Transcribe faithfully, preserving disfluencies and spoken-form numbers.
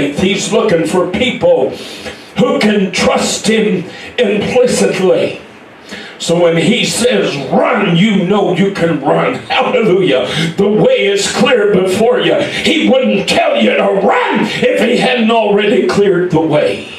faith. He's looking for people who can trust him implicitly. So when he says run, you know you can run. Hallelujah. The way is clear before you. He wouldn't tell you to run if he hadn't already cleared the way.